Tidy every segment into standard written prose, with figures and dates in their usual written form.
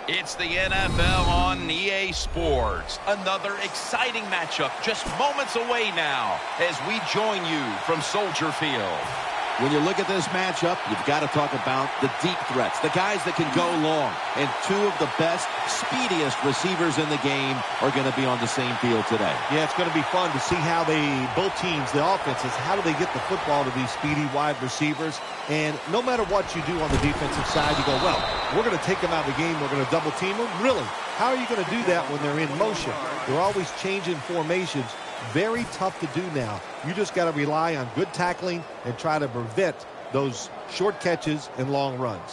It's the NFL on EA Sports. Another exciting matchup just moments away now as we join you from Soldier Field. When you look at this matchup, you've got to talk about the deep threats, the guys that can go long. And two of the best, speediest receivers in the game are going to be on the same field today. Yeah, it's going to be fun to see how both teams, the offenses, how do they get the football to these speedy wide receivers. And no matter what you do on the defensive side, you go, well, we're going to take them out of the game. We're going to double team them. Really? How are you going to do that when they're in motion? They're always changing formations. Very tough to do now. You just got to rely on good tackling and try to prevent those short catches and long runs.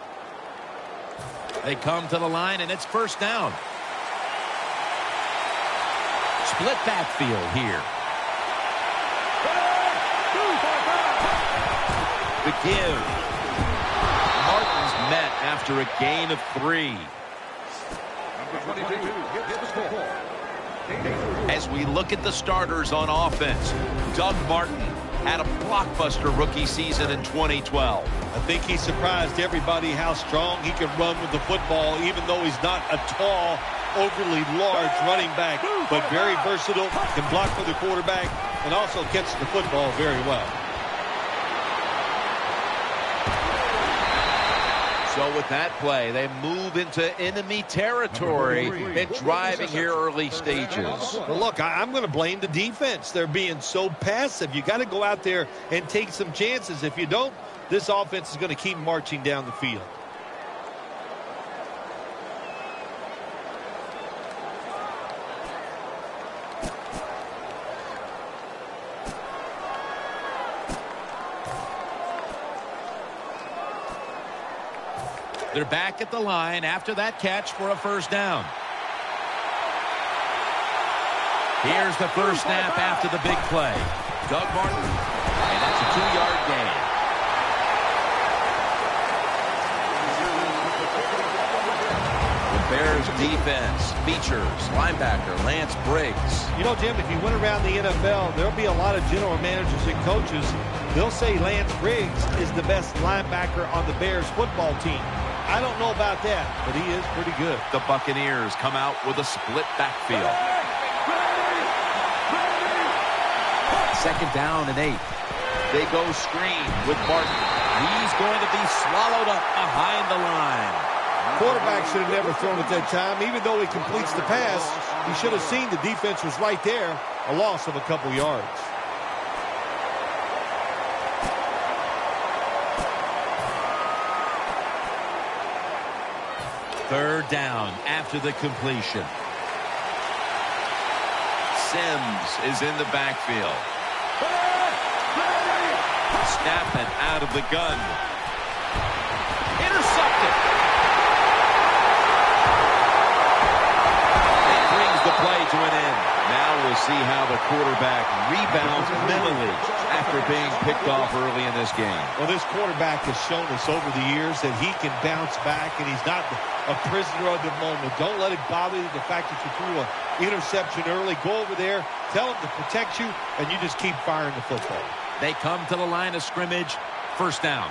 They come to the line, and it's first down. Split backfield here. The give. Martin's met after a gain of 3. Number 22 hits the score. As we look at the starters on offense, Doug Martin had a blockbuster rookie season in 2012. I think he surprised everybody how strong he can run with the football, even though he's not a tall, overly large running back, but very versatile, can block for the quarterback, and also catches the football very well. So with that play, they move into enemy territory and driving here early stages. Well, look, I'm going to blame the defense. They're being so passive. You got to go out there and take some chances. If you don't, this offense is going to keep marching down the field. They're back at the line after that catch for a first down. Here's the first snap after the big play. Doug Martin, and that's a 2-yard gain. The Bears defense features linebacker Lance Briggs. You know, Jim, if you went around the NFL, there'll be a lot of general managers and coaches. They'll say Lance Briggs is the best linebacker on the Bears football team. I don't know about that, but he is pretty good. The Buccaneers come out with a split backfield. Second down and 8. They go screen with Martin. He's going to be swallowed up behind the line. Quarterback should have never thrown at that time. Even though he completes the pass, he should have seen the defense was right there. A loss of a couple yards. Third down after the completion. Sims is in the backfield. Snapping out of the gun. Intercepted. It brings the play to an end. Now we'll see how the quarterback rebounds mentally after being picked off early in this game. Well, this quarterback has shown us over the years that he can bounce back, and he's not a prisoner of the moment. Don't let it bother you, the fact that you threw an interception early. Go over there, tell him to protect you, and you just keep firing the football. They come to the line of scrimmage. First down.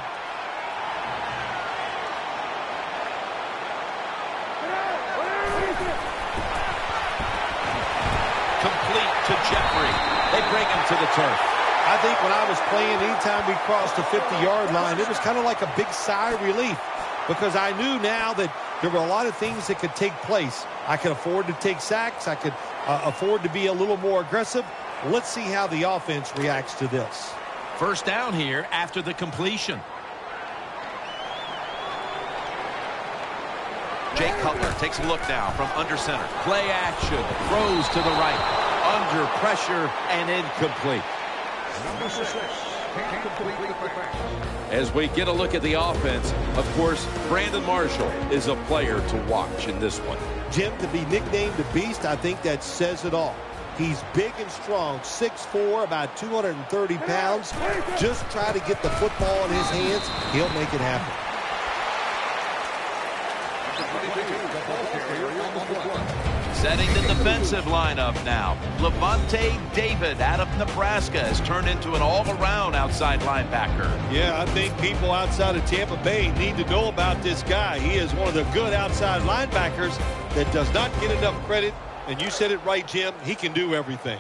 Complete to Jeffrey. They bring him to the turf. I think when I was playing, anytime we crossed the 50-yard line, it was kind of like a big sigh of relief because I knew now that there were a lot of things that could take place. I could afford to take sacks. I could afford to be a little more aggressive. Let's see how the offense reacts to this. First down here after the completion. Jay Cutler takes a look now from under center. Play action. Throws to the right. Under pressure and incomplete. Number 6. As we get a look at the offense, of course, Brandon Marshall is a player to watch in this one. Jim, to be nicknamed the Beast, I think that says it all. He's big and strong, 6'4", about 230 pounds. Just try to get the football in his hands. He'll make it happen. Setting the defensive lineup now. Levante David out of Nebraska has turned into an all-around outside linebacker. Yeah, I think people outside of Tampa Bay need to know about this guy. He is one of the good outside linebackers that does not get enough credit. And you said it right, Jim. He can do everything.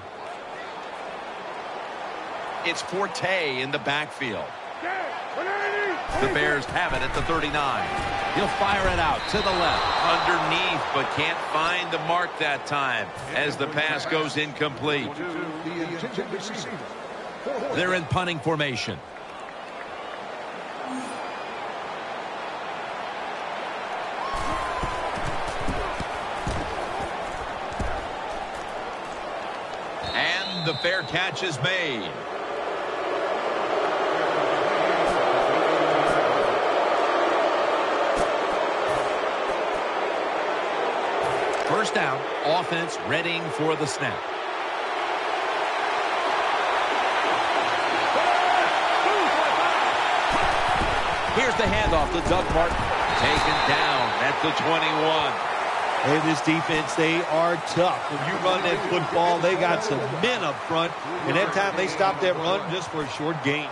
It's Forte in the backfield. The Bears have it at the 39. He'll fire it out to the left. Underneath, but can't find the mark that time as the pass goes incomplete. They're in punting formation. And the fair catch is made. First down, offense readying for the snap. Here's the handoff to Doug Martin. Taken down at the 21. Hey, this defense, they are tough. When you run that football, they got some men up front. And that time they stopped that run just for a short gain.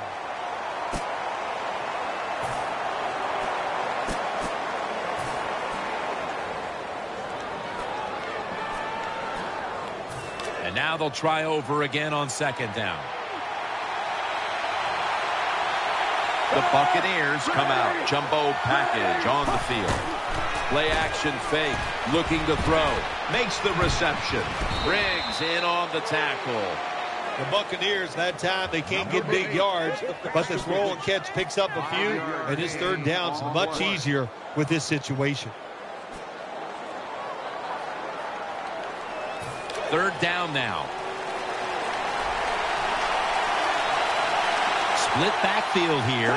And now they'll try over again on second down. The Buccaneers come out. Jumbo package on the field. Play action fake. Looking to throw. Makes the reception. Briggs in on the tackle. The Buccaneers, that time, they can't get big yards, but the throw and catch picks up a few, and his third down's much easier with this situation. Third down now. Split backfield here.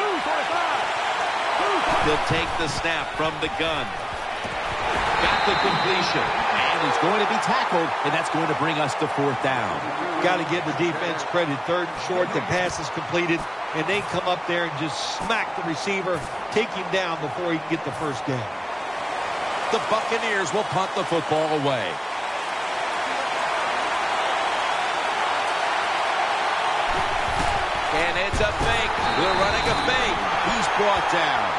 He'll take the snap from the gun. Got the completion. And he's going to be tackled, and that's going to bring us to fourth down. Got to give the defense credit. Third and short, the pass is completed, and they come up there and just smack the receiver, take him down before he can get the first down. The Buccaneers will punt the football away. And it's a fake. They're running a fake. He's brought down.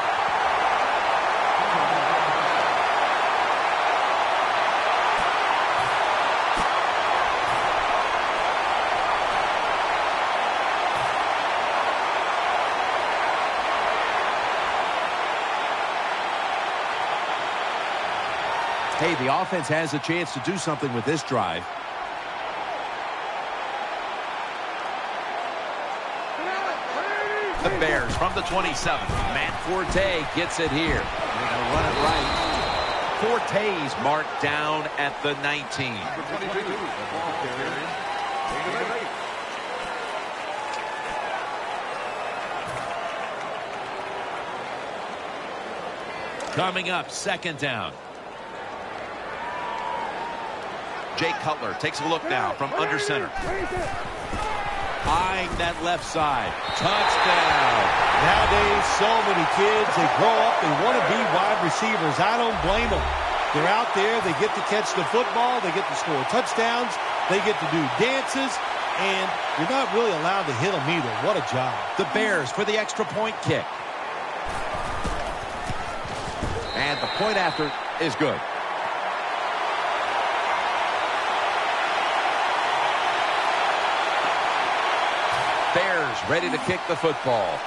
Hey, the offense has a chance to do something with this drive. The Bears from the 27. Matt Forte gets it here. They're going to run it right. Forte's marked down at the 19. Coming up, second down. Jay Cutler takes a look now from under center. Eyeing that left side. Touchdown. Nowadays, so many kids, they grow up, they want to be wide receivers. I don't blame them. They're out there, they get to catch the football, they get to score touchdowns, they get to do dances, and you're not really allowed to hit them either. What a job. The Bears for the extra point kick. And the point after is good. Bears ready to kick the football.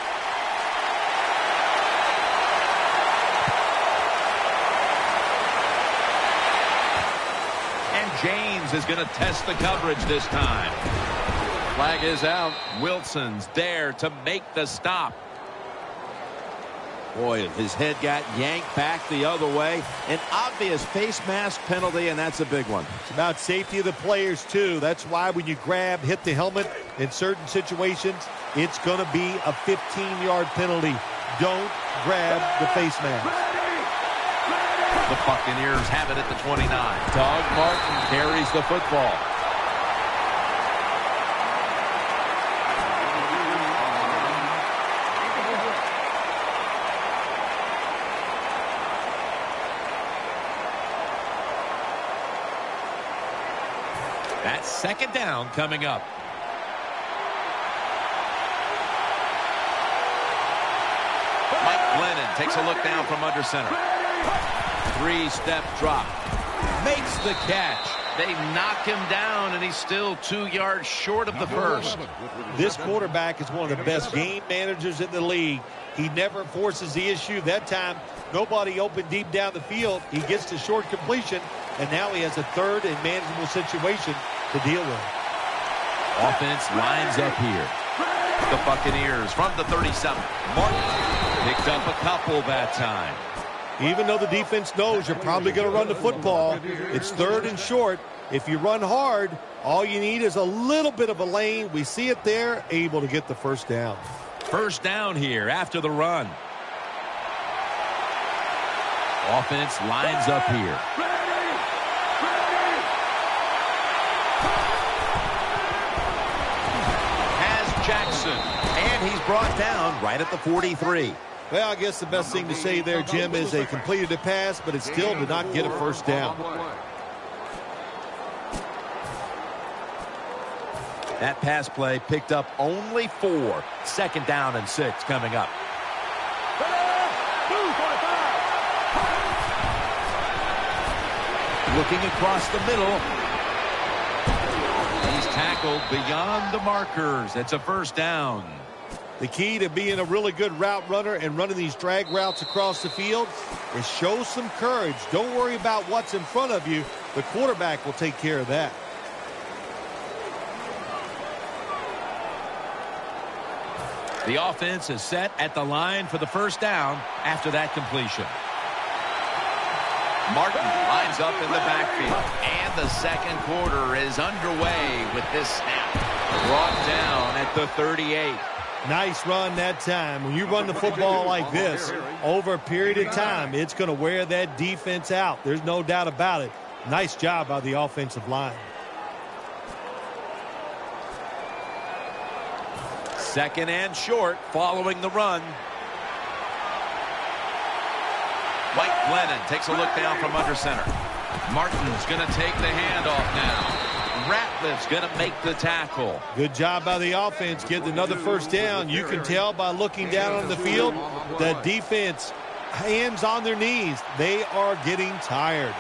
And James is going to test the coverage this time. Flag is out. Wilson's there to make the stop. Boy, his head got yanked back the other way. An obvious face mask penalty, and that's a big one. It's about safety of the players, too. That's why when you grab, hit the helmet in certain situations, it's going to be a 15-yard penalty. Don't grab the face mask. The Buccaneers have it at the 29. Doug Martin carries the football. That's second down coming up. Mike Glennon takes a look down from under center. Three-step drop. Makes the catch. They knock him down, and he's still 2 yards short of the first. This quarterback is one of the best game managers in the league. He never forces the issue. That time, nobody open deep down the field. He gets to short completion, and now he has a third and manageable situation to deal with. Offense lines up here. The Buccaneers from the 37. Martin picked up a couple that time. Even though the defense knows you're probably going to run the football, it's third and short. If you run hard, all you need is a little bit of a lane. We see it there, able to get the first down. First down here after the run. Offense lines up here. Has Jackson, and he's brought down right at the 43. Well, I guess the best thing to say there, Jim, is they completed a pass, but it still did not get a first down. That pass play picked up only 4. Second down and 6 coming up. Looking across the middle. He's tackled beyond the markers. It's a first down. The key to being a really good route runner and running these drag routes across the field is show some courage. Don't worry about what's in front of you. The quarterback will take care of that. The offense is set at the line for the first down after that completion. Martin lines up in the backfield, and the second quarter is underway with this snap. Brought down at the 38. Nice run that time. When you run the football like this, over a period of time, it's going to wear that defense out. There's no doubt about it. Nice job by the offensive line. Second and short following the run. Mike Glennon takes a look down from under center. Martin's going to take the handoff now. Ratliff's going to make the tackle. Good job by the offense getting another first down. You can tell by looking down on the field, the defense, hands on their knees. They are getting tired.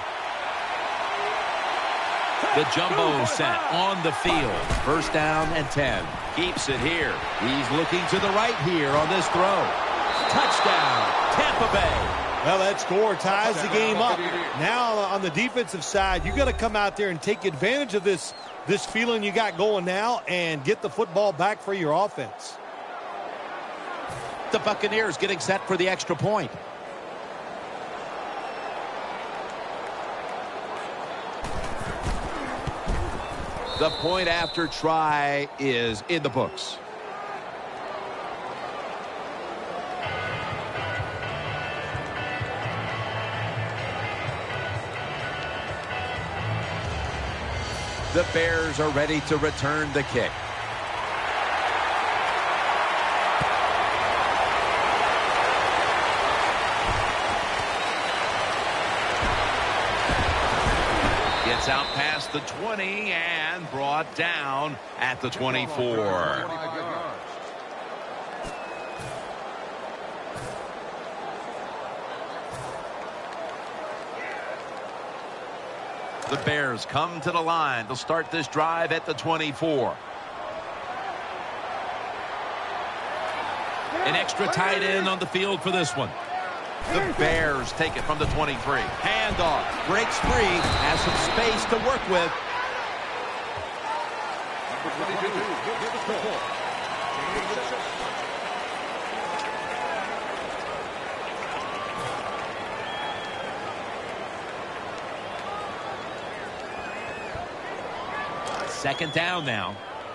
The jumbo set on the field. First down and 10. Keeps it here. He's looking to the right here on this throw. Touchdown, Tampa Bay. Well, that score ties the game up. Now on the defensive side, you got to come out there and take advantage of this feeling you got going now and get the football back for your offense. The Buccaneers getting set for the extra point. The point after try is in the books. The Bears are ready to return the kick. Gets out past the 20 and brought down at the 24. The Bears come to the line to start this drive at the 24. An extra tight end on the field for this one. The Bears take it from the 23. Handoff. Breaks free. Has some space to work with. Second down now.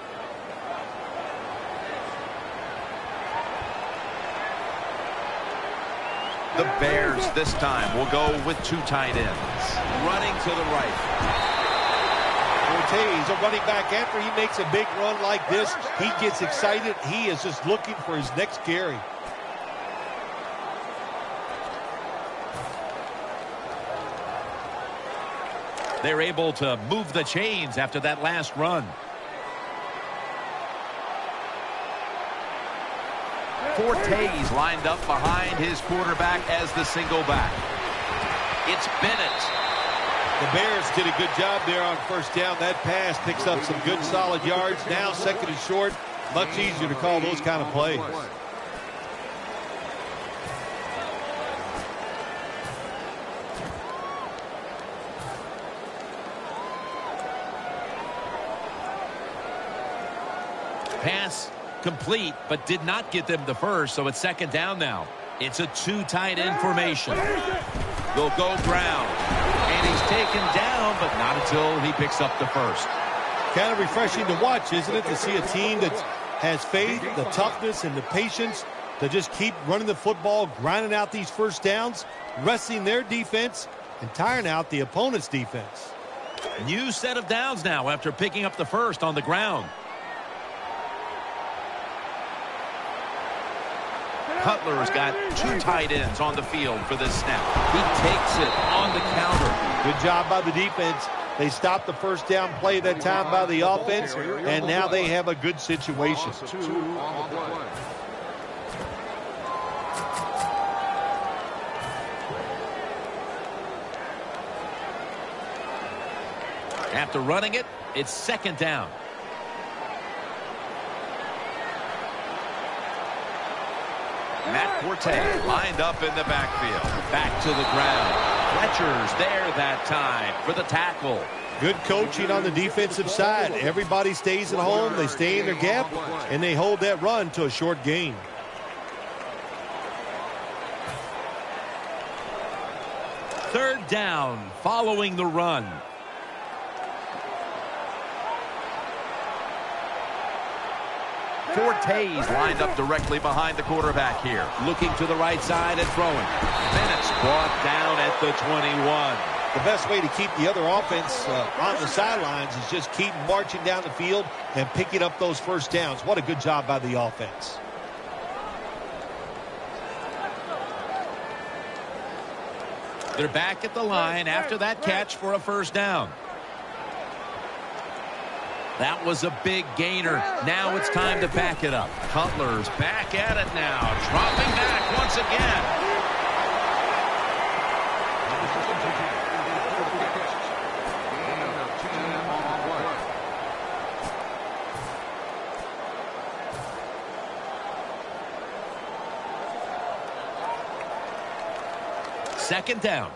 The Bears this time will go with 2 tight ends. Running to the right. Forte, a running back. After he makes a big run like this, he gets excited. He is just looking for his next carry. They're able to move the chains after that last run. Forte's lined up behind his quarterback as the single back. It's Bennett. The Bears did a good job there on first down. That pass picks up some good solid yards. Now second and short. Much easier to call those kind of plays. Pass complete, but did not get them the first, so it's second down now. It's a two tight end formation. They'll go ground. And he's taken down, but not until he picks up the first. Kind of refreshing to watch, isn't it, to see a team that has faith, the toughness, and the patience to just keep running the football, grinding out these first downs, resting their defense, and tiring out the opponent's defense. New set of downs now after picking up the first on the ground. Cutler's got two tight ends on the field for this snap. He takes it on the counter. Good job by the defense. They stopped the first down play that time by the offense, and now they have a good situation. After running it, it's second down. Matt Forte lined up in the backfield. Back to the ground. Fletcher's there that time for the tackle. Good coaching on the defensive side. Everybody stays at home. They stay in their gap, and they hold that run to a short gain. Third down following the run. Forte's lined up directly behind the quarterback here. Looking to the right side and throwing. Bennett's brought down at the 21. The best way to keep the other offense on the sidelines is just keep marching down the field and picking up those first downs. What a good job by the offense. They're back at the line after that catch for a first down. That was a big gainer. Now it's time to back it up. Cutler's back at it now. Dropping back once again. Second down.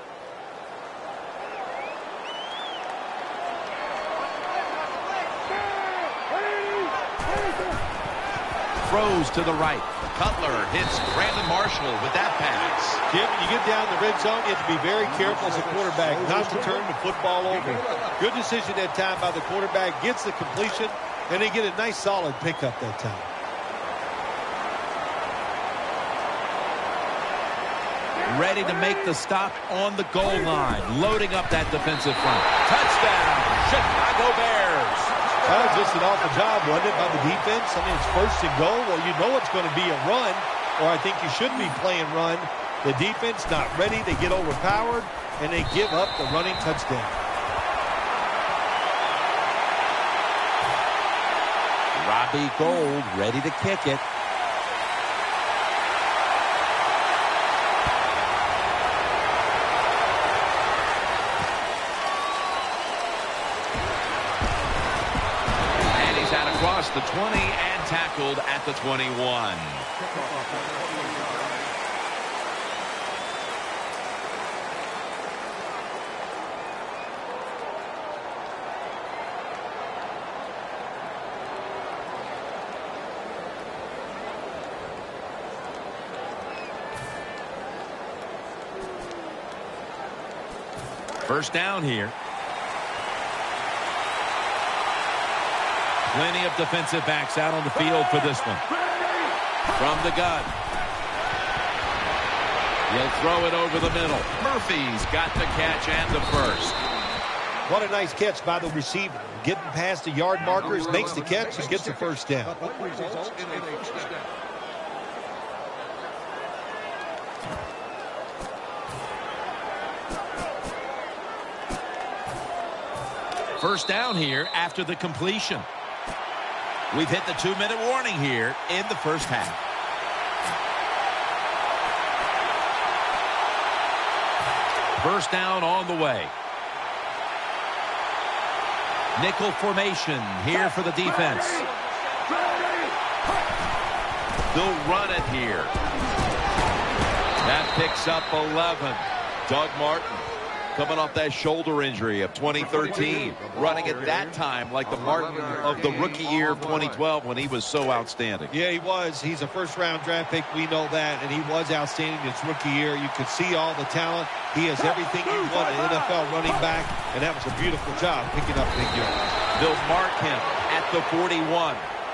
Throws to the right. Cutler hits Brandon Marshall with that pass. Jim, when you get down the red zone, you have to be very careful as a quarterback not to turn the football over. Good decision that time by the quarterback. Gets the completion, and they get a nice solid pickup that time. Ready to make the stop on the goal line. Loading up that defensive front. Touchdown, Chicago Bears. That was just an awful job, wasn't it, by the defense? I mean, it's first and goal. Well, you know it's going to be a run, or I think you should be playing run. The defense not ready. They get overpowered, and they give up the running touchdown. Robbie Gould ready to kick it. Across the 20 and tackled at the 21. First down here. Plenty of defensive backs out on the field for this one. From the gun. He'll throw it over the middle. Murphy's got the catch and the first. What a nice catch by the receiver. Getting past the yard markers, makes the catch, and gets the first down. First down here after the completion. We've hit the 2-minute warning here in the first half. First down on the way. Nickel formation here for the defense. They'll run it here. That picks up 11. Doug Martin coming off that shoulder injury of 2013, running at that time like the Martin of the rookie year of 2012 when he was so outstanding. Yeah, he was. He's a first-round draft pick. We know that, and he was outstanding his rookie year. You could see all the talent. He has everything you want an NFL running back, and that was a beautiful job picking up big yards. They'll mark him at the 41.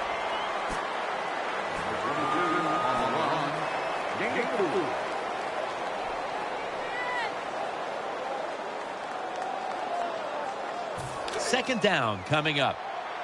Second down coming up.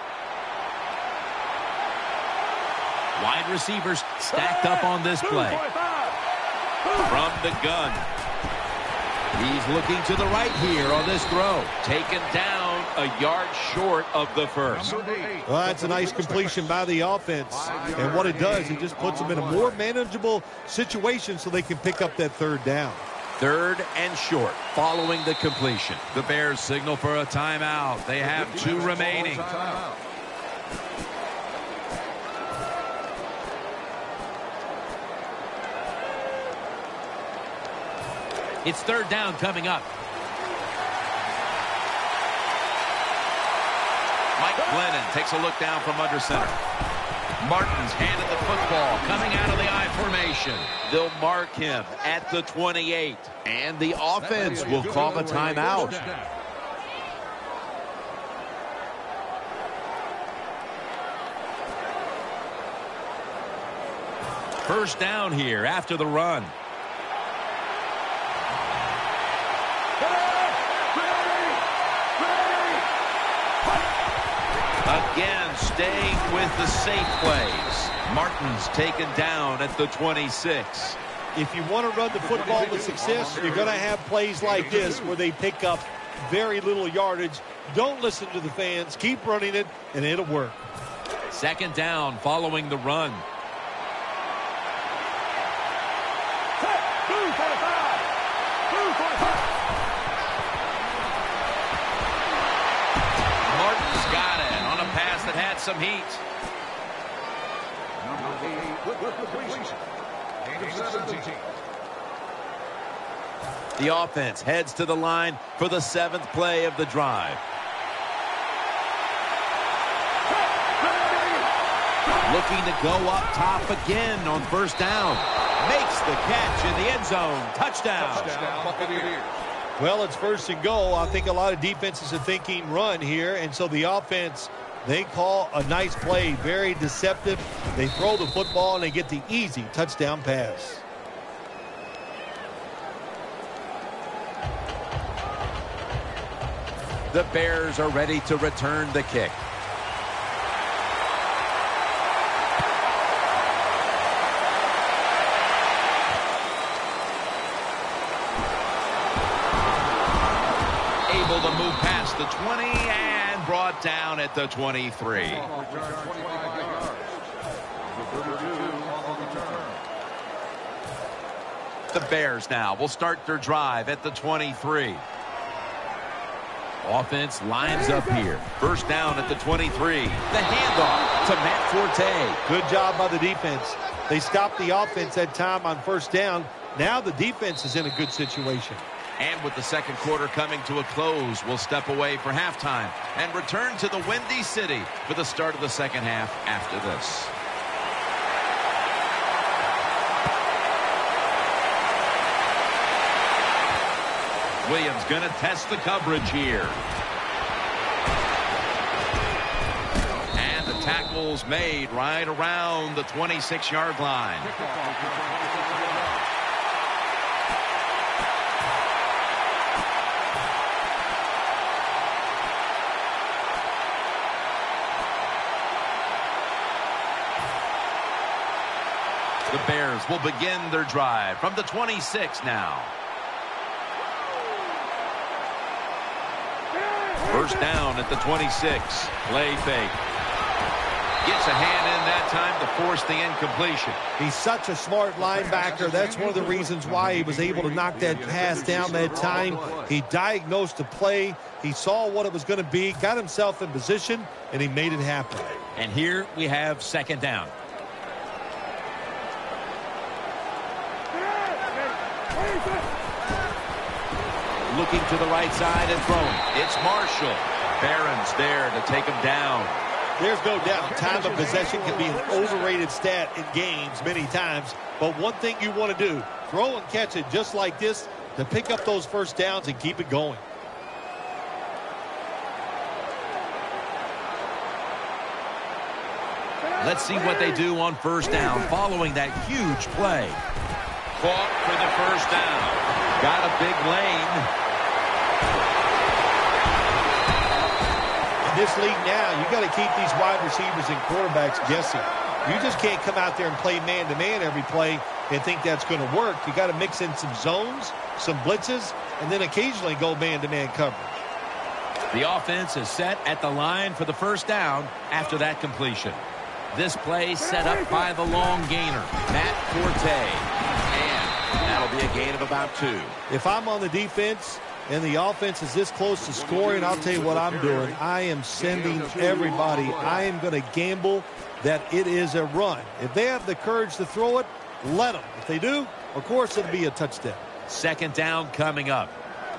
Wide receivers stacked up on this play. From the gun. He's looking to the right here on this throw. Taken down a yard short of the first. Well, that's a nice completion by the offense. And what it does, it just puts them in a more manageable situation so they can pick up that third down. Third and short following the completion. The Bears signal for a timeout. They have 2 remaining. It's third down coming up. Mike Glennon takes a look down from under center. Martin's handed the football coming out of the I formation. They'll mark him at the 28. And the offense will call a timeout. First down here after the run. Again, staying with the safe plays. Martin's taken down at the 26. If you want to run the football with success, you're going to have plays like this where they pick up very little yardage. Don't listen to the fans. Keep running it, and it'll work. Second down following the run. Martin's got it on a pass that had some heat. The offense heads to the line for the 7th play of the drive. Looking to go up top again on first down. Makes the catch in the end zone. Touchdown. Well, it's first and goal. I think a lot of defenses are thinking run here, and so the offense, they call a nice play, very deceptive. They throw the football, and they get the easy touchdown pass. The Bears are ready to return the kick. Able to move past the 20 and brought down at the 23. The Bears now will start their drive at the 23. Offense lines up here. First down at the 23. The handoff to Matt Forte. Good job by the defense. They stopped the offense that time on first down. Now the defense is in a good situation. And with the second quarter coming to a close, we'll step away for halftime and return to the Windy City for the start of the second half after this. Williams going to test the coverage here. And the tackle's made right around the 26-yard line. The Bears will begin their drive from the 26 now. first down at the 26. Play fake. Gets a hand in that time to force the incompletion. He's such a smart linebacker. That's one of the reasons why he was able to knock that pass down that time. He diagnosed the play. He saw what it was going to be, got himself in position, and he made it happen. And here we have second down. Looking to the right side and throwing. It's Marshall. Barron's there to take him down. There's no doubt time of possession can be an overrated stat in games many times. But one thing you want to do, throw and catch it just like this to pick up those first downs and keep it going. Let's see what they do on first down following that huge play. Fought for the first down. Got a big lane. In this league now, you got to keep these wide receivers and quarterbacks guessing. You just can't come out there and play man-to-man every play and think that's going to work. You got to mix in some zones, some blitzes, and then occasionally go man-to-man coverage. The offense is set at the line for the first down after that completion. This play set up by the long gainer, Matt Forte. And that'll be a gain of about 2. If I'm on the defense and the offense is this close to scoring, I'll tell you what I'm doing. I am sending everybody. I am going to gamble that it is a run. If they have the courage to throw it, let them. If they do, of course, it'll be a touchdown. Second down coming up.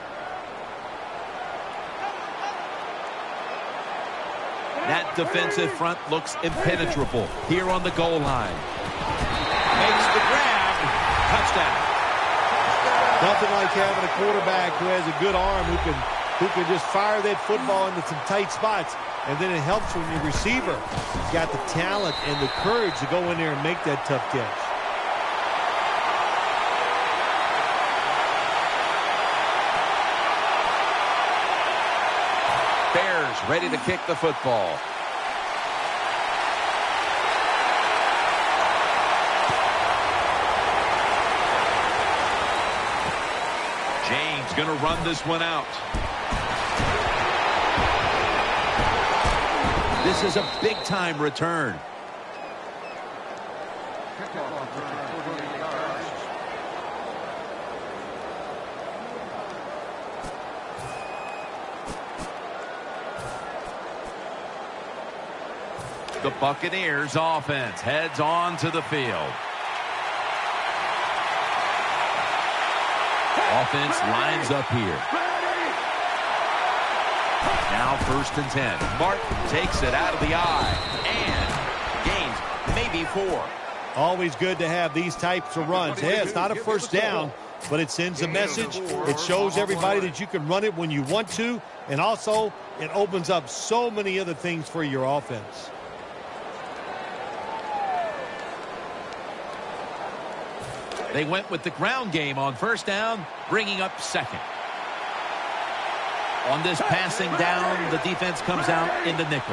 That defensive front looks impenetrable here on the goal line. Makes the grab. Touchdown. Nothing like having a quarterback who has a good arm who can just fire that football into some tight spots. And then it helps when your receiver has got the talent and the courage to go in there and make that tough catch. Bears ready to kick the football. James going to run this one out. This is a big-time return. The Buccaneers offense heads on to the field. Offense lines up here. Now 1st and 10. Martin takes it out of the eye and gains maybe 4. Always good to have these types of runs. Yeah, it's not a first down, but it sends a message. It shows everybody that you can run it when you want to, and also it opens up so many other things for your offense. They went with the ground game on first down, bringing up second. On this passing down, the defense comes out in the nickel.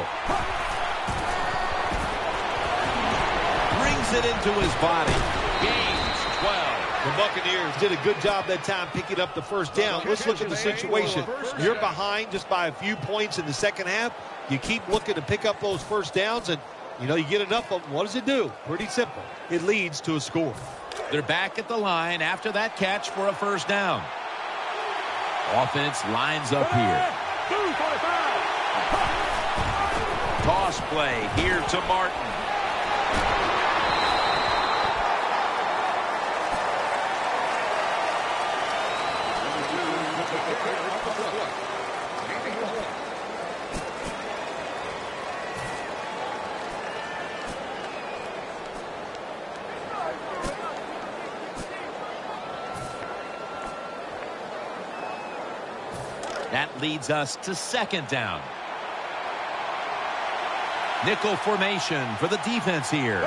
Brings it into his body. Gains 12. The Buccaneers did a good job that time picking up the first down. Let's look at the situation. You're behind just by a few points in the second half. You keep looking to pick up those first downs, and, you know, you get enough of them. What does it do? Pretty simple. It leads to a score. They're back at the line after that catch for a first down. Offense lines up here. Toss play here to Martin. That leads us to second down. Nickel formation for the defense here.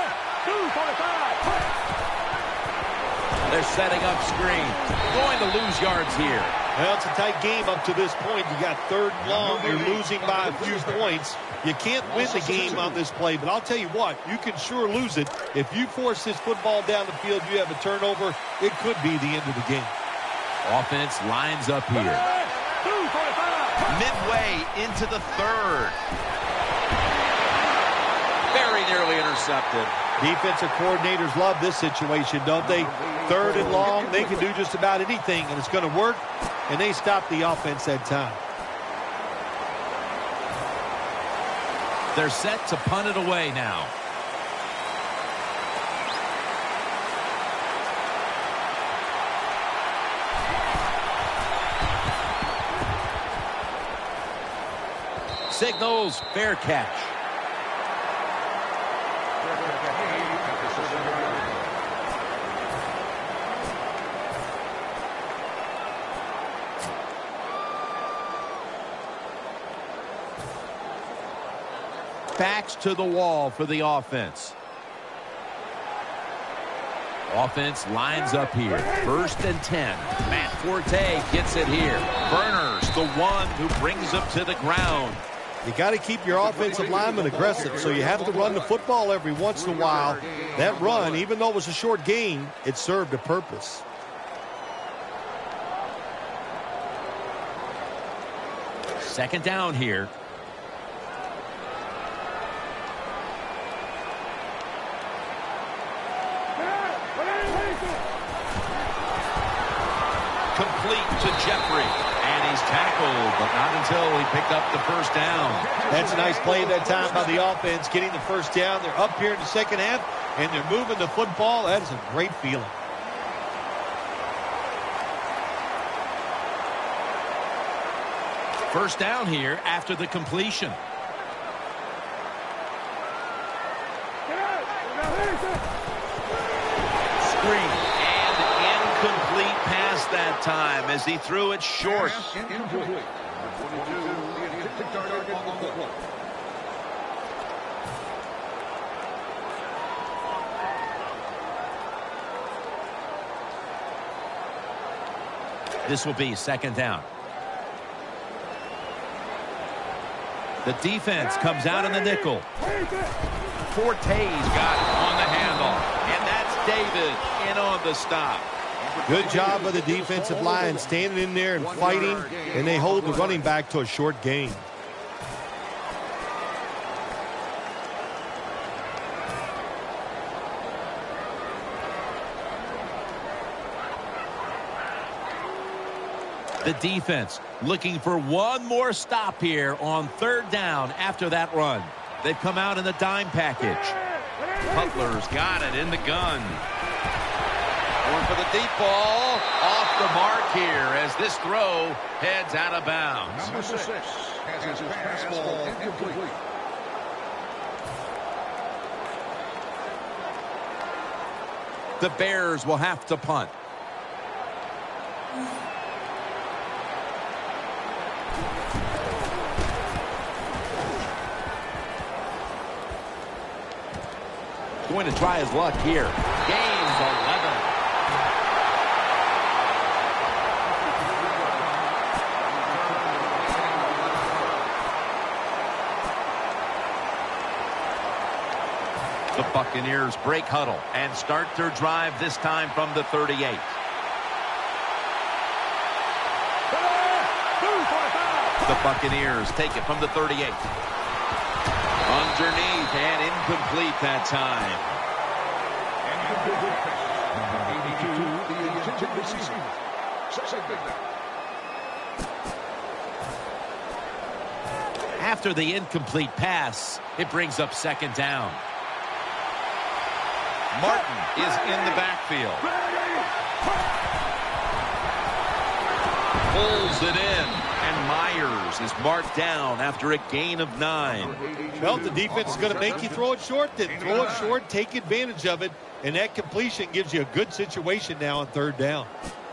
They're setting up screen. Going to lose yards here. Well, it's a tight game up to this point. You got 3rd and long. You're losing by a few points. You can't win the game on this play, but I'll tell you what, you can sure lose it. If you force this football down the field, you have a turnover, it could be the end of the game. Offense lines up here. midway into the third. Very nearly intercepted. Defensive coordinators love this situation, don't they? Third and long, they can do just about anything, and it's going to work, and they stop the offense that time. They're set to punt it away now. Signals fair catch. Backs to the wall for the offense. Offense lines up here. 1st and 10. Matt Forte gets it here. Burners, the one who brings them to the ground. You got to keep your offensive lineman aggressive, so you have to run the football every once in a while. That run, even though it was a short gain, it served a purpose. Second down here. Complete to Jeffrey. And he's tackled, but not until he picked up the first down. That's a nice play that time by the offense, getting the first down. They're up here in the second half, and they're moving the football. That is a great feeling. First down here after the completion. Screen. Incomplete pass that time as he threw it short. This will be second down. The defense comes out in the nickel. Forte's got it on the handoff. And that's David in on the stop. Good job by the defensive line, standing in there and fighting, and they hold the running back to a short gain. The defense looking for one more stop here on third down after that run. They've come out in the dime package. Cutler's got it in the gun. Going for the deep ball. Off the mark here as this throw heads out of bounds. Number 6 has his pass ball incomplete. The Bears will have to punt. Going to try his luck here. Gains 11. The Buccaneers break huddle and start their drive this time from the 38. The Buccaneers take it from the 38. Underneath and incomplete that time. After the incomplete pass, it brings up second down. Martin is in the backfield. Pulls it in. And Myers is marked down after a gain of 9. Well, the defense is going to make you throw it short. Then throw it short, take advantage of it, and that completion gives you a good situation now on third down.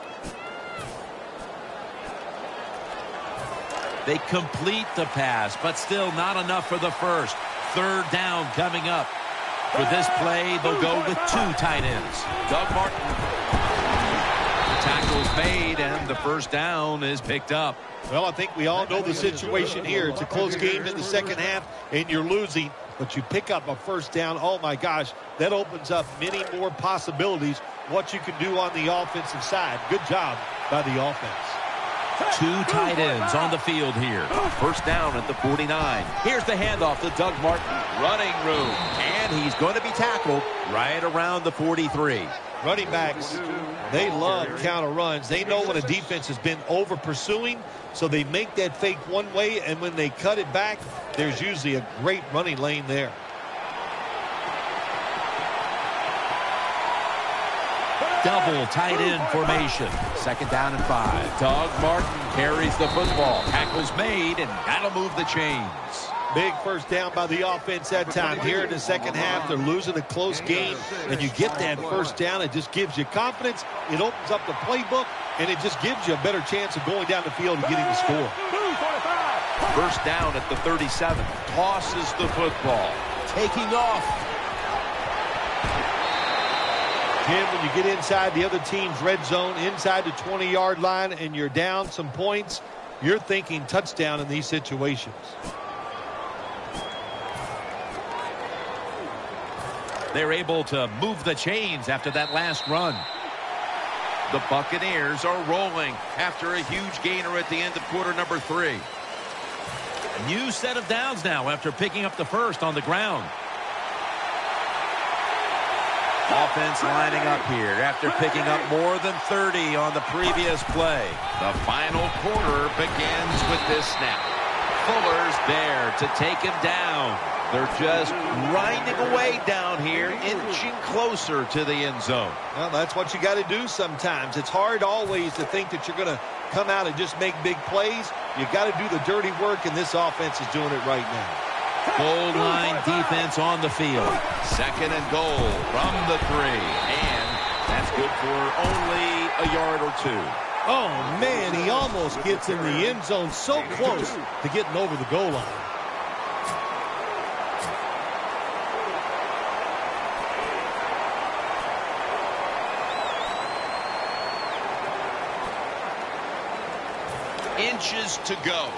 They complete the pass, but still not enough for the first. Third down coming up. For this play, they'll go with 2 tight ends. Doug Martin. The tackle's made, and the first down is picked up. Well, I think we all know the situation here. It's a close game in the second half, and you're losing, but you pick up a first down. Oh, my gosh, that opens up many more possibilities what you can do on the offensive side. Good job by the offense. Two tight ends on the field here. First down at the 49. Here's the handoff to Doug Martin. Running room. And he's going to be tackled right around the 43. Running backs, they love counter runs. They know when a defense has been over pursuing, so they make that fake one way, and when they cut it back, there's usually a great running lane there. Double tight end formation. Second down and 5. Doug Martin carries the football. Tackle's made, and that'll move the chains. Big first down by the offense that time. Here in the second half, they're losing a close game, and you get that first down. It just gives you confidence. It opens up the playbook, and it just gives you a better chance of going down the field and getting the score. First down at the 37. Tosses the football. Taking off. Jim, when you get inside the other team's red zone, inside the 20-yard line, and you're down some points, you're thinking touchdown in these situations. They're able to move the chains after that last run. The Buccaneers are rolling after a huge gainer at the end of quarter number 3. A new set of downs now after picking up the first on the ground. Offense lining up here after picking up more than 30 on the previous play. The final quarter begins with this snap. Fuller's there to take him down. They're just grinding away down here, inching closer to the end zone. Well, that's what you got to do sometimes. It's hard always to think that you're going to come out and just make big plays. You got to do the dirty work, and this offense is doing it right now. Goal line defense on the field. Second and goal from the 3. And that's good for only a yard or 2. Oh, man, he almost gets in the end zone, so close to getting over the goal line. Inches to go.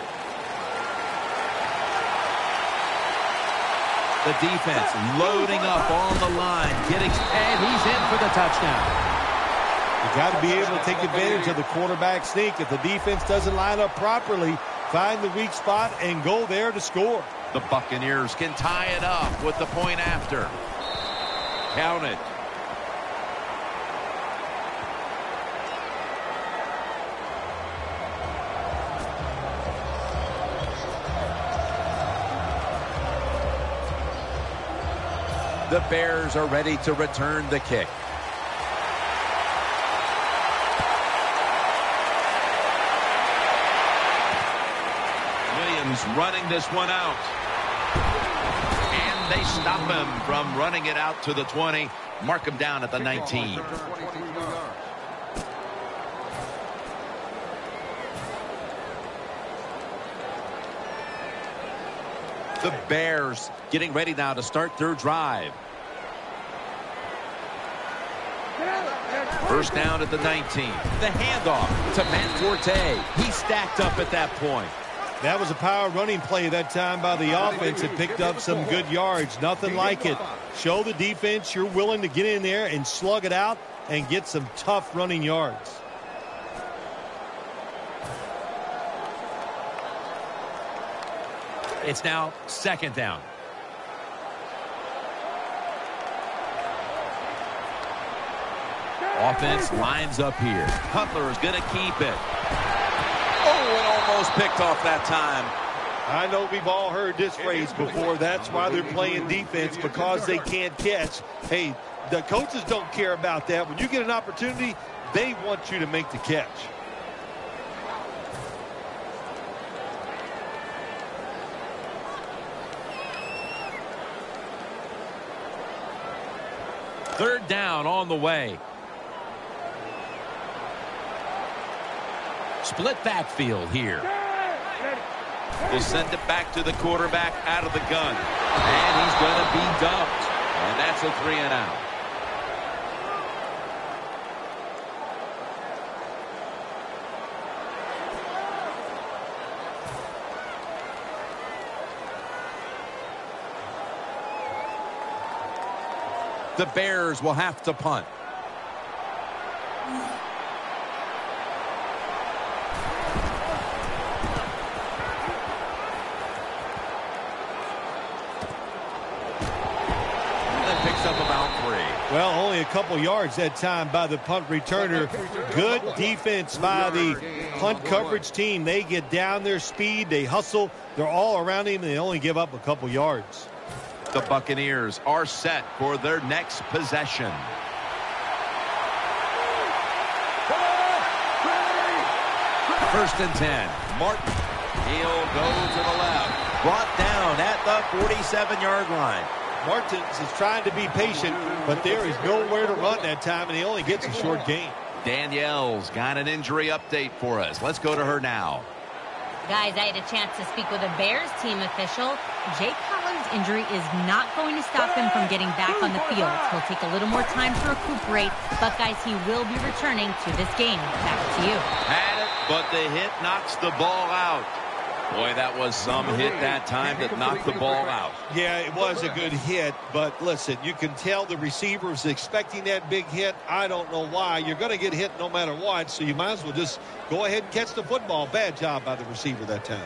The defense loading up on the line, and he's in for the touchdown. You got to be able to take advantage of the quarterback sneak. If the defense doesn't line up properly, find the weak spot and go there to score. The Buccaneers can tie it up with the point after. Count it. The Bears are ready to return the kick. Williams running this one out. And they stop him from running it out to the 20. Mark him down at the 19. The Bears getting ready now to start their drive. First down at the 19. The handoff to Matt Forte. He stacked up at that point. That was a power running play that time by the offense. It picked up some good yards. Nothing like it. Show the defense you're willing to get in there and slug it out and get some tough running yards. It's now second down. Offense lines up here. Cutler is going to keep it. Oh, it almost picked off that time. I know we've all heard this phrase before. That's why they're playing defense, because they can't catch. Hey, the coaches don't care about that. When you get an opportunity, they want you to make the catch. Third down on the way. Split backfield here. They'll send it back to the quarterback out of the gun. And he's going to be dumped. And that's a 3 and out. The Bears will have to punt. up about 3. Well, only a couple yards that time by the punt returner. Good defense by the punt coverage team. They get down their speed. They hustle. They're all around him, and they only give up a couple yards. The Buccaneers are set for their next possession. First and 10. Martin. He'll go to the left. Brought down at the 47-yard line. Martins is trying to be patient, but there is nowhere to run that time, and he only gets a short gain. Danielle's got an injury update for us. Let's go to her now. Guys, I had a chance to speak with a Bears team official. Jake Collins' injury is not going to stop him from getting back on the field. He'll take a little more time to recuperate, but guys, he will be returning to this game. Back to you. Had it, but the hit knocks the ball out. Boy, that was some hit that time that knocked the ball out. Yeah, it was a good hit, but listen, you can tell the receiver was expecting that big hit. I don't know why. You're going to get hit no matter what, so you might as well just go ahead and catch the football. Bad job by the receiver that time.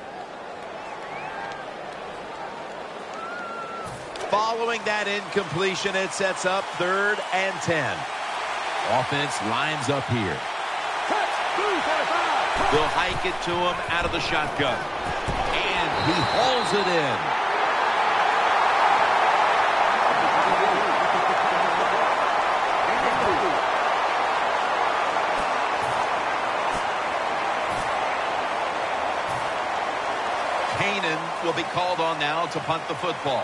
Following that incompletion, it sets up 3rd and 10. Offense lines up here. They'll hike it to him out of the shotgun. And he hauls it in. Cannon will be called on now to punt the football.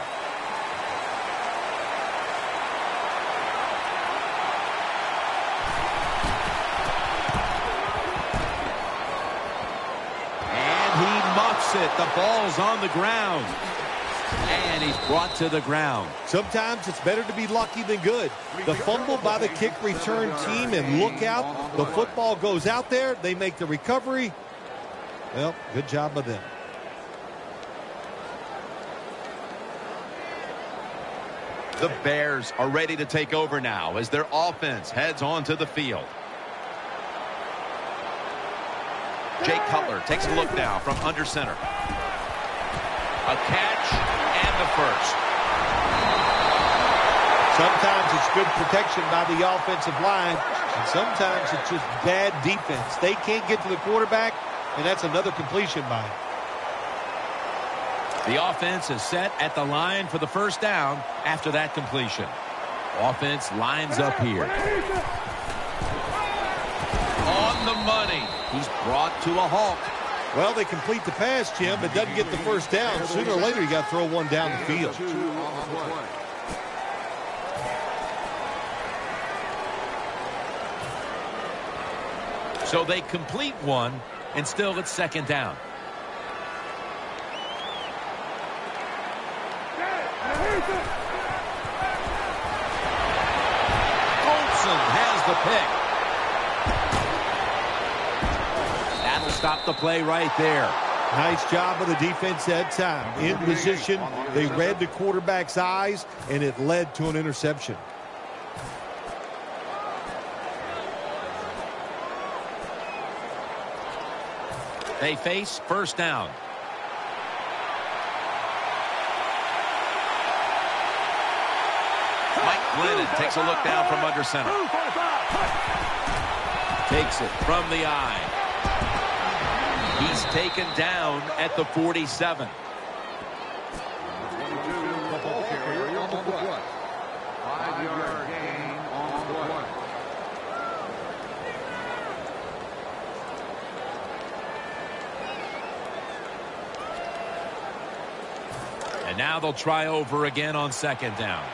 It. The ball's on the ground. And he's brought to the ground. Sometimes it's better to be lucky than good. The fumble by the kick return team, and look out. The football goes out there. They make the recovery. Well, good job by them. The Bears are ready to take over now as their offense heads onto the field. Jake Cutler takes a look now from under center. A catch and the first. Sometimes it's good protection by the offensive line, and sometimes it's just bad defense. They can't get to the quarterback, and that's another completion by him. The offense is set at the line for the first down after that completion. Offense lines up here. On the money. He's brought to a halt. Well, they complete the pass, Jim, but doesn't get the first down. Sooner or later, you got to throw one down the field. So they complete one, and still it's second down. Olsen has the pick. Stop the play right there. Nice job of the defense that time. In position, they read the quarterback's eyes, and it led to an interception. They face first down. Mike Glennon takes a look down from under center. Takes it from the eye. He's taken down at the 47. And now they'll try over again on second down.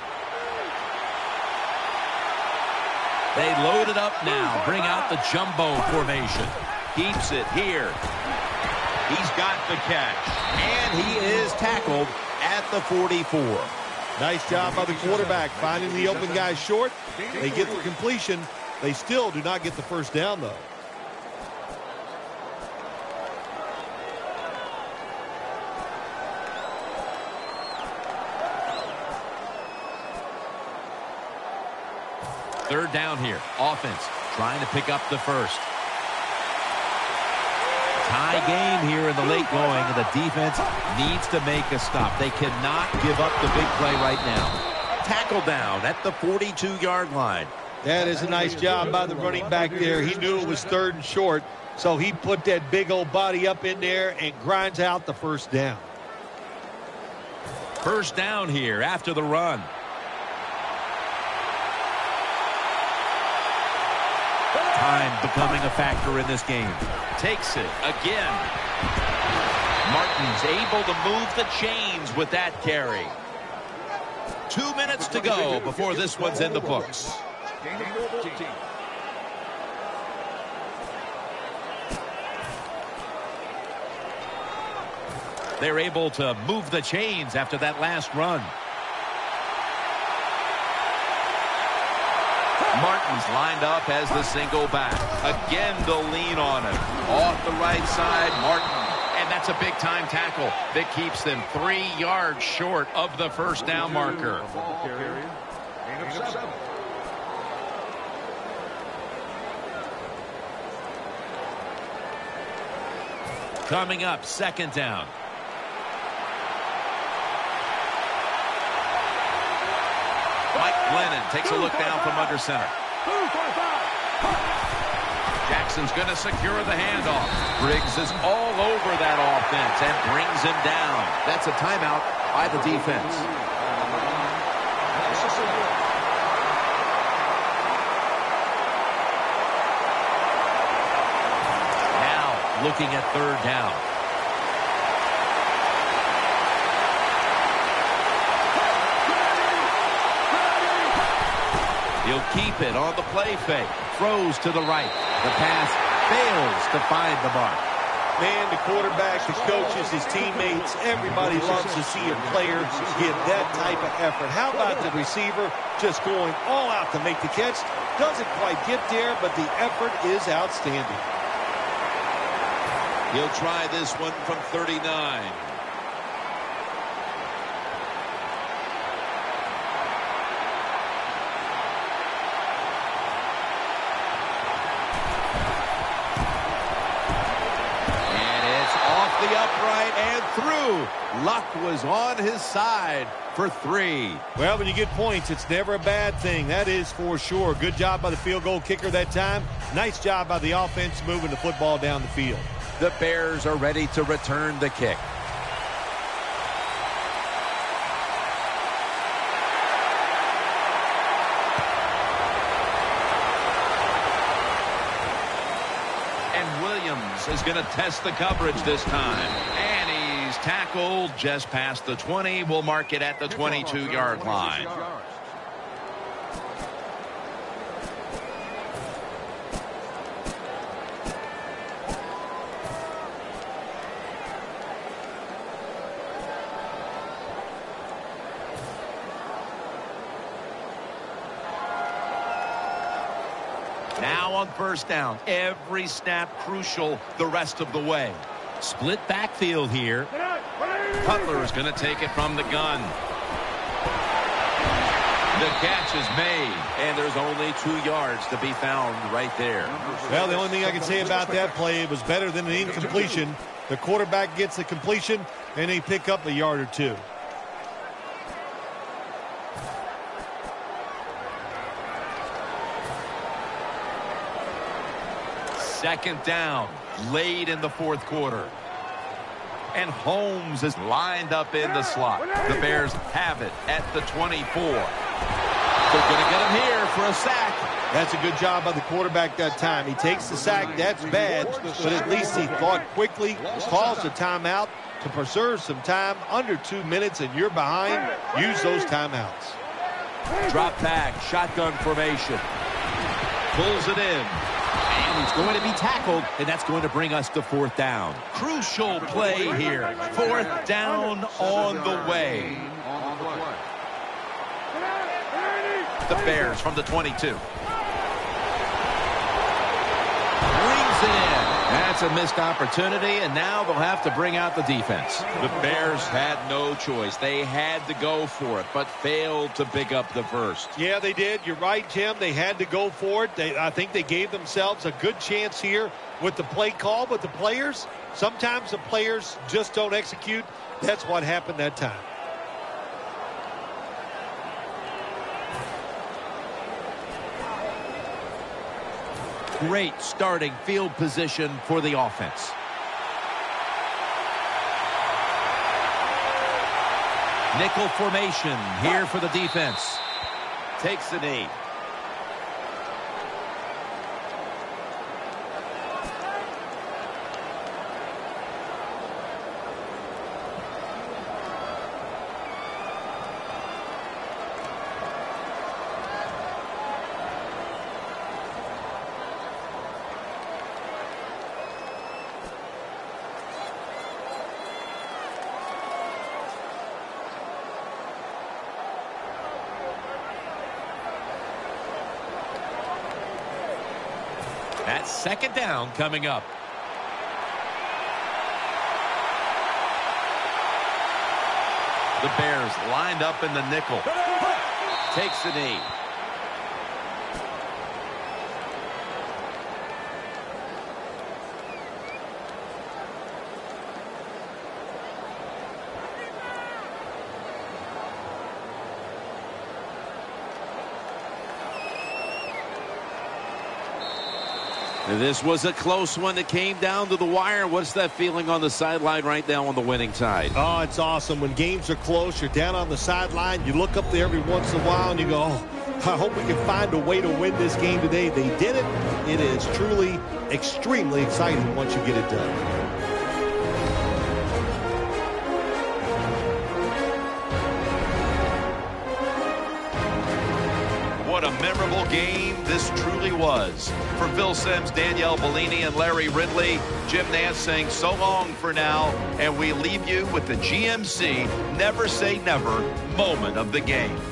They load it up now. Bring out the jumbo formation. Keeps it here. He's got the catch. And he is tackled at the 44. Nice job by the quarterback finding the open guy short. They get the completion. They still do not get the first down, though. Third down here. Offense trying to pick up the first. Tie game here in the late going, and the defense needs to make a stop. They cannot give up the big play right now. tackle down at the 42-yard line. That is a nice job by the running back there. He knew it was 3rd and short, so he put that big old body up in there and grinds out the first down. First down here after the run. Time becoming a factor in this game. Takes it again. Martin's able to move the chains with that carry. 2 minutes to go before this one's in the books. They're able to move the chains after that last run. Martin's lined up as the single back. Again, the lean on it. Off the right side, Martin. And that's a big-time tackle that keeps them 3 yards short of the first down marker. Coming up, second down. Mike Glennon takes a look down from under center. Jackson's going to secure the handoff. Briggs is all over that offense and brings him down. That's a timeout by the defense. Now looking at third down. He'll keep it on the play fake. Throws to the right. The pass fails to find the mark. Man, the quarterback, the coaches, his teammates, everybody loves to see a player give that type of effort. How about the receiver just going all out to make the catch? Doesn't quite get there, but the effort is outstanding. He'll try this one from 39. The upright and through. Luck was on his side for 3. Well, when you get points, it's never a bad thing. That is for sure. Good job by the field goal kicker that time. Nice job by the offense moving the football down the field. The Bears are ready to return the kick. Is going to test the coverage this time. And he's tackled just past the 20. We'll mark it at the 22-yard line. Now on first down, every snap crucial the rest of the way. Split backfield here. Cutler is going to take it from the gun. The catch is made, and there's only 2 yards to be found right there. Well, the only thing I can say about that play, it was better than an incompletion. The quarterback gets the completion, and they pick up a yard or 2. Second down, late in the fourth quarter. And Holmes is lined up in the slot. The Bears have it at the 24. They're going to get him here for a sack. That's a good job by the quarterback that time. He takes the sack. That's bad, but at least he thought quickly, calls a timeout to preserve some time. Under 2 minutes and you're behind, use those timeouts. Drop back, shotgun formation. Pulls it in. And he's going to be tackled, and that's going to bring us to fourth down. Crucial play here. Fourth down on the way. The Bears from the 22. Brings it in. That's a missed opportunity, and now they'll have to bring out the defense. The Bears had no choice. They had to go for it, but failed to pick up the first. Yeah, they did. You're right, Jim. They had to go for it. I think they gave themselves a good chance here with the play call, but the players, sometimes the players just don't execute. That's what happened that time. Great starting field position for the offense. Nickel formation here for the defense. Takes the knee. That's second down coming up. The Bears lined up in the nickel. Takes the knee. This was a close one that came down to the wire. What's that feeling on the sideline right now on the winning side? Oh, it's awesome. When games are close, you're down on the sideline. You look up there every once in a while and you go, oh, I hope we can find a way to win this game today. They did it. It is truly extremely exciting once you get it done. What a memorable game this truly was. For Phil Simms, Danielle Bellini, and Larry Ridley, Jim Nantz saying so long for now, and we leave you with the GMC Never Say Never moment of the game.